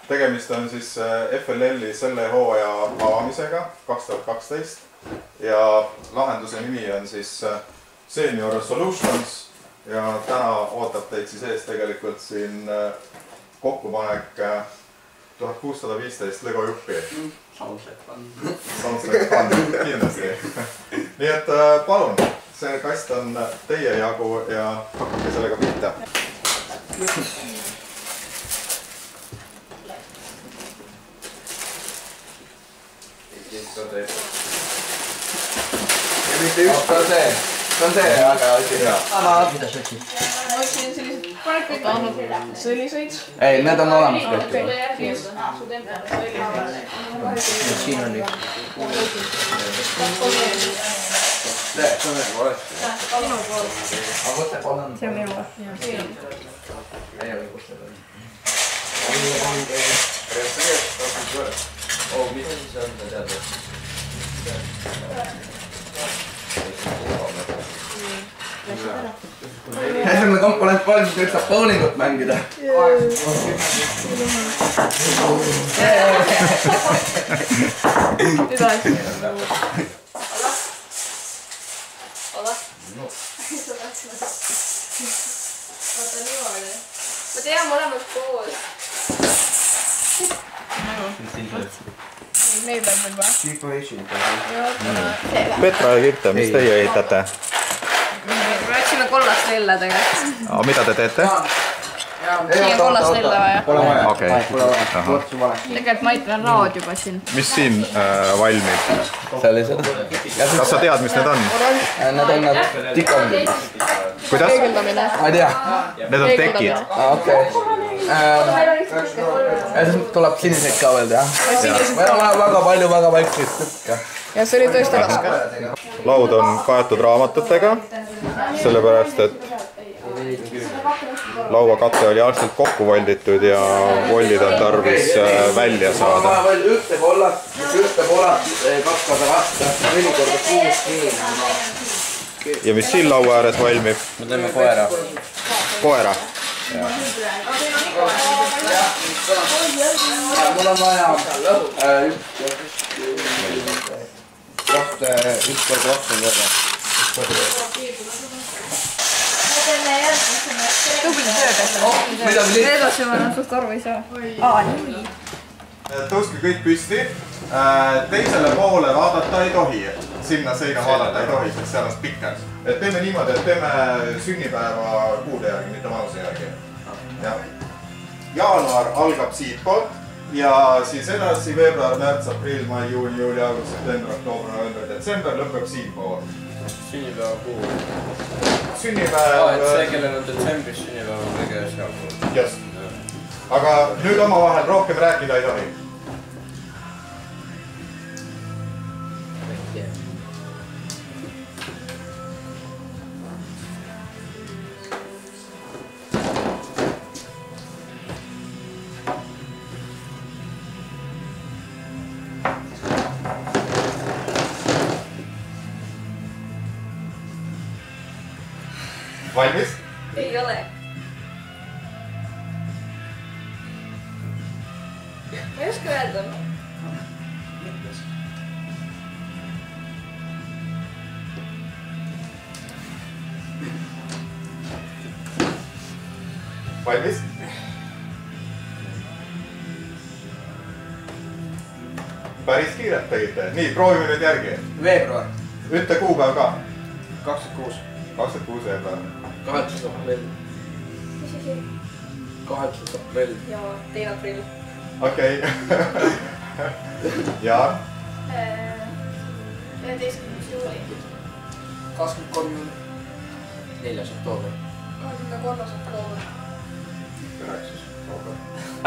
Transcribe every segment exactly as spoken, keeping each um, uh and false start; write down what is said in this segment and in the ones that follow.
tegemist on siis F L L-i selle hooaja avamisega kaks tuhat kaksteist ja lahenduse nimi on siis Senior Solutions ja täna ootab teid siis ees tegelikult siin kokkupanek tuhat kuussada viisteist Lego juppi. Sounds like fun. Sounds like fun, kindlasti. Nii et palun, see kast on teie jagu ja hakkake sellega pihta. Ja mitte üks on see. See on see, aga asi. Mida sa otsid? Ma otsin sellised, paned kõik andnud selliseid. Ei, need on olemas kõik. Siin on üks. See on nagu olesti. Minu pool. Aga võtte palun. See on minu pool. Meie või kus seda on? Oh, mis siis on ta teada? Esimene komponent valmis, nüüd saab bowlingut mängida. Nüüd oleks. Ola. Vaata niimoodi. Ma tean mõlemad koos. Meil peab veel vaja. Situation. Petra ja Kirte, mis teie ehitate? Me otsime kollast lille tegelikult. Mida te teete? Siin on kollast lille vaja. Pole vaja. Okei. Tegelikult ma aitan raad juba siin. Mis siin valmib? Sellised. Kas sa tead, mis need on? Need on nad tikondid. Kuidas? Peegeldamine. Ma ei tea. Need on tekid. Okei. Ja siis tuleb siniseid ka veel teha. Meil on väga palju, väga vaikseid tükke. Ja see oli tõesti raske. Laud on kaetud raamatutega, sellepärast et lauakate oli algselt kokku volditud ja voldid on tarvis välja saada. Ma veel ühte kollat, ühte kollat, kaks korda vastu, neli korda kuus, nii. Ja mis siin laua ääres valmib? Me teeme koera. Koera? Mul on vaja kahte, üks korda vastu võrra. Tubli tööd. Edasi ma enam suht aru ei saa. Aa, nii. Tõuske kõik püsti. Teisele poole vaadata ei tohi. Sinna seina vaadata ei tohi, sest seal on spikker. Et teeme niimoodi, et teeme sünnipäeva kuude järgi, mitte vanuse järgi. Jaanuar algab siitpoolt ja siis edasi veebruar, märts, aprill, mai, juuni, juuli, august, september, oktoober, november, detsember lõpeb siitpool. Sünnipäeva kuu. Sünnipäev... Aa, et see, kellel on detsembris sünnipäeva, on kõige seal pool. Just. Aga nüüd oma vahel rohkem rääkida ei tohi. Valmis? Ei ole. Ma ei oska öelda. Valmis? Päris kiiret tegite. Nii, proovime nüüd järgi. Veebruar. Ütle kuupäev ka. kakskümmend kuus. kakskümmend kuus veebruar. kaheksas aprill. Mis asi? kaheksas aprill. Ja teine aprill. Okei. Ja? üheteistkümnes juuli. kakskümmend kolm juuli. neljas oktoober. kahekümne kolmas oktoober. üheksas oktoober.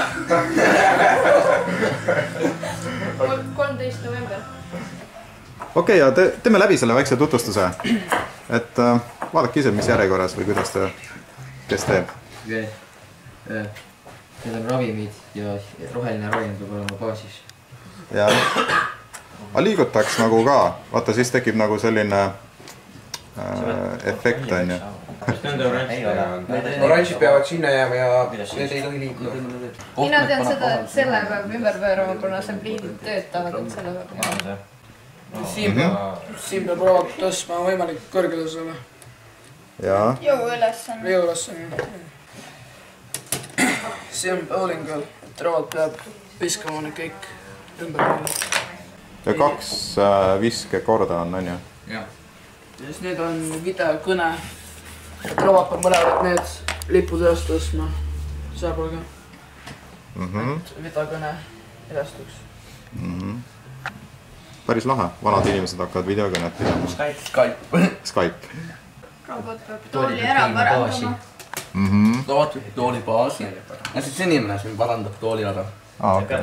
kolmteist november. Okei, ja te, teeme läbi selle väikse tutvustuse. Et äh, vaadake ise, mis järjekorras või kuidas te, kes teeb. Okei. Need on ravimid ja roheline ravim peab olema baasis. Ja aga liigutaks nagu ka. Vaata, siis tekib nagu selline äh, efekt, on ju. oranžid peavad sinna jääma ja need ei tohi liikuda. Mina tean seda, et selle peab ümber pöörama, kuna see pliidid töötavad, et selle peab jääma. Siin peab rood tõstma võimalik kõrgele selle. jaa. Jõu ülesanne. Jõu ülesanne. See on bowling peal, et rood peab viskama need kõik ümber peale. ja kaks viskekorda on, on ju? ja siis need on video, kõne. Et rood peab mõlemad need lipud üles tõstma. Seal pole ka. Et video kõne edastuks. Päris lahe, vanad inimesed hakkavad videokõnet pidama. Skype. Skype. Robot peab tooli ära parandama. Tood tooli baasi. Ja siis inimene siin parandab tooli ära. Aa, okei.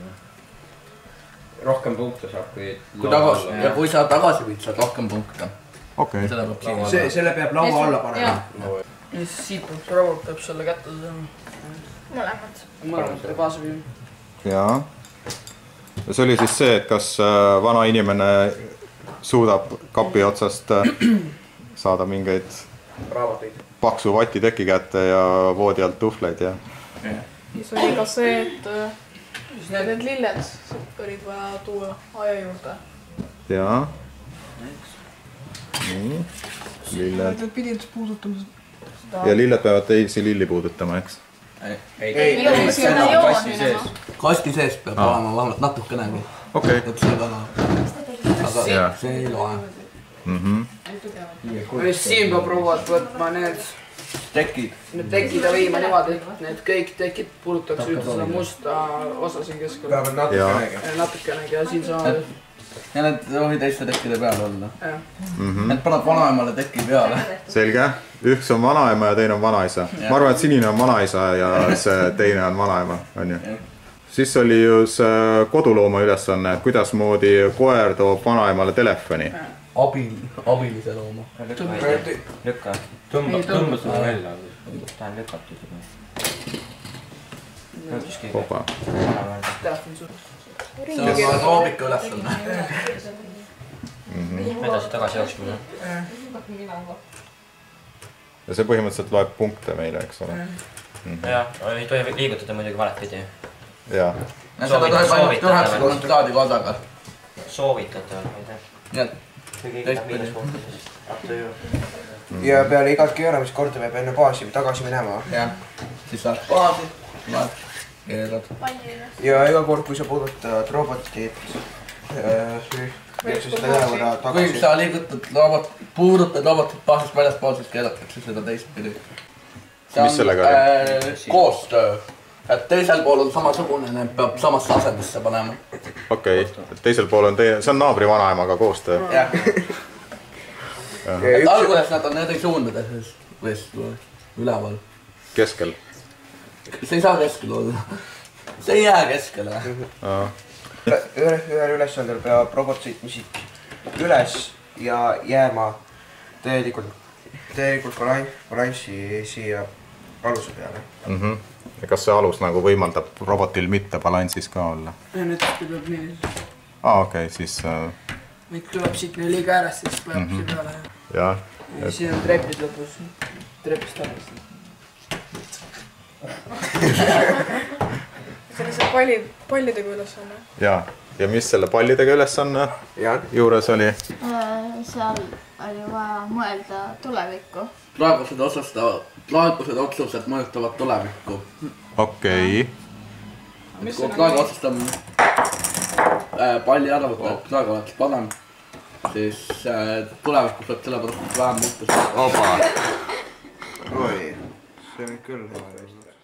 Rohkem punkte saab, kui Kui tagasi, ja kui sa tagasi viid, saad rohkem punkte. Okei. Seda peab siin. See, selle peab laua alla panema. Ja siis siit peab robot peab selle kätte saama. Mõlemad. Mõlemad peab baasi viima. Jaa. Ja see oli siis see, et kas vana inimene suudab kapi otsast saada mingeid paksu vati teki kätte ja voodi alt tuhvleid ja... Siis oli ka see, et need lilled olid vaja tuua aia juurde. Jaa. Nii. Lilled. Need pidid puudutama seda. Ja lilled peavad teisi lilli puudutama, eks? Ei, ei, ei, sinna joon minema. Kasti sees peab olema vähemalt natukenegi. Okei. Et see väga... Aga see ei loe. Ja siin peab robot võtma need tekid. Need tekid ja viima niimoodi, et need kõik tekid puudutaks üldse seda musta osa siin keskel. Peavad natukenegi. Natukenegi ja siin saavad. Ja need tohi teiste tekkide peal olla. Et paned vanaemale teki peale. Selge. Üks on vanaema ja teine on vanaisa. Ma arvan, et sinine on vanaisa ja see teine on vanaema, on ju? Siis oli ju see kodulooma ülesanne, et kuidas moodi koer toob vanaemale telefoni. Abil, abilise looma. Lükka. Tõmba, tõmba seda välja. Tahan lükatud. Opa. Telefon suur. See on ka loomika ülesanne. Edasi tagasi jooksmine. Ja see põhimõtteliselt loeb punkte meile, eks ole? Ja, ei tohi liigutada muidugi valet pidi. Jaa. Ja seda tohib ainult üheksakümmend kraadi kordaga. Soovitatav, ma ei tea. Nii et teist pidi. Ja peale igat keeramiskorda peab enne baasi tagasi minema. Jah. Siis saad baasi, loed, keerad. Ja iga kord, kui sa puudutad robotit, peaks seda ühe võrra Kui tagasi. sa liigutad robot, puudutad robotit baasist väljaspool, siis keeratakse seda teistpidi. Mis sellega oli? Koostöö. Et teisel pool on samasugune, need peab samasse asendisse panema. Okei, teisel pool on teie, see on naabri vanaemaga koostöö. Jah. Et alguses nad on eri suundades, üleval. Keskel. See ei saa keskel olla. See ei jää keskele. Ühel ülesandel peab robot sõitma siit üles ja jääma täielikult, täielikult balanssi siia aluse peale. Ja kas see alus nagu võimaldab robotil mitte balanssis ka olla? Ja nüüd tuleb nii. Aa, okei, siis... Nüüd tuleb siit nii liiga äärest, siis peab siia peale. Jah. Ja siin on trepid lõpus. Trepist tagasi. Sellise palli, pallidega ülesanne. Jaa. Ja mis selle pallidega ülesanne juures oli? Seal oli vaja mõelda tulevikku. Praegused otsustavad, praegused otsused mõjutavad tulevikku. Okei. Kui praegu otsustame palli ära võtta, et praegu oleks parem, siis tulevikus võtta selle pärast vähem muutus. Opa! Oi, see on küll hea.